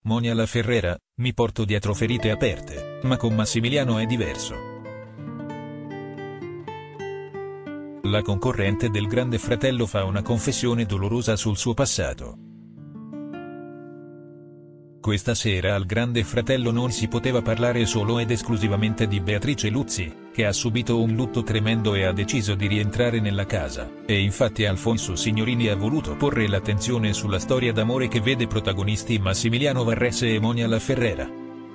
Monia La Ferrera, mi porto dietro ferite aperte, ma con Massimiliano è diverso. La concorrente del Grande Fratello fa una confessione dolorosa sul suo passato. Questa sera al Grande Fratello non si poteva parlare solo ed esclusivamente di Beatrice Luzzi, che ha subito un lutto tremendo e ha deciso di rientrare nella casa, e infatti Alfonso Signorini ha voluto porre l'attenzione sulla storia d'amore che vede protagonisti Massimiliano Varrese e Monia La Ferrera.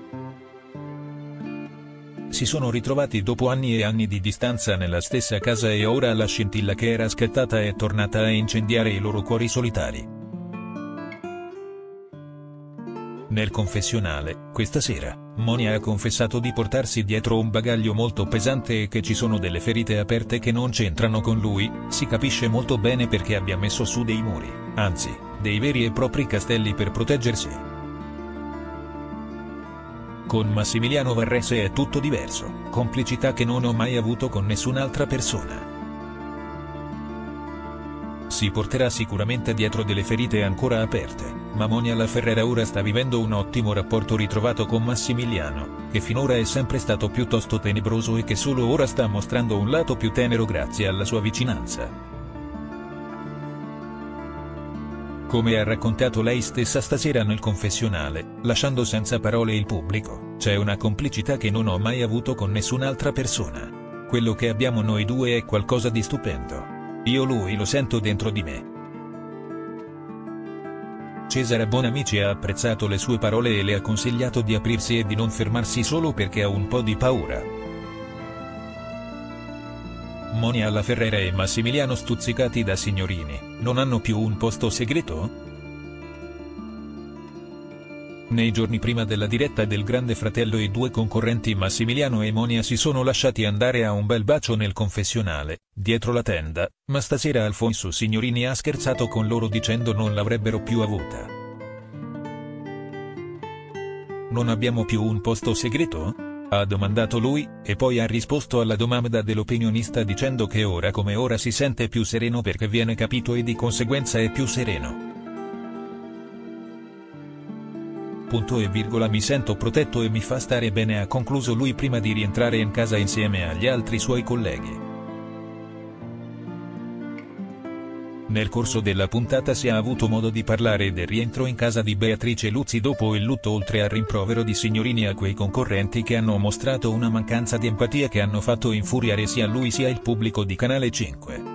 Si sono ritrovati dopo anni e anni di distanza nella stessa casa e ora la scintilla che era scattata è tornata a incendiare i loro cuori solitari. Nel confessionale, questa sera, Monia ha confessato di portarsi dietro un bagaglio molto pesante e che ci sono delle ferite aperte che non c'entrano con lui, si capisce molto bene perché abbia messo su dei muri, anzi, dei veri e propri castelli per proteggersi. Con Massimiliano Varrese è tutto diverso, complicità che non ho mai avuto con nessun'altra persona. Si porterà sicuramente dietro delle ferite ancora aperte, ma Monia La Ferrera ora sta vivendo un ottimo rapporto ritrovato con Massimiliano, che finora è sempre stato piuttosto tenebroso e che solo ora sta mostrando un lato più tenero grazie alla sua vicinanza. Come ha raccontato lei stessa stasera nel confessionale, lasciando senza parole il pubblico, c'è una complicità che non ho mai avuto con nessun'altra persona. Quello che abbiamo noi due è qualcosa di stupendo. Io lui lo sento dentro di me. Cesara Bonamici ha apprezzato le sue parole e le ha consigliato di aprirsi e di non fermarsi solo perché ha un po' di paura. Monia La Ferrera e Massimiliano, stuzzicati da Signorini, non hanno più un posto segreto? Nei giorni prima della diretta del Grande Fratello i due concorrenti Massimiliano e Monia si sono lasciati andare a un bel bacio nel confessionale, dietro la tenda, ma stasera Alfonso Signorini ha scherzato con loro dicendo non l'avrebbero più avuta. Non abbiamo più un posto segreto? Ha domandato lui, e poi ha risposto alla domanda dell'opinionista dicendo che ora come ora si sente più sereno perché viene capito e di conseguenza è più sereno. Mi sento protetto e mi fa stare bene, ha concluso lui prima di rientrare in casa insieme agli altri suoi colleghi. Nel corso della puntata si è avuto modo di parlare del rientro in casa di Beatrice Luzzi dopo il lutto, oltre al rimprovero di Signorini a quei concorrenti che hanno mostrato una mancanza di empatia che hanno fatto infuriare sia lui sia il pubblico di Canale 5.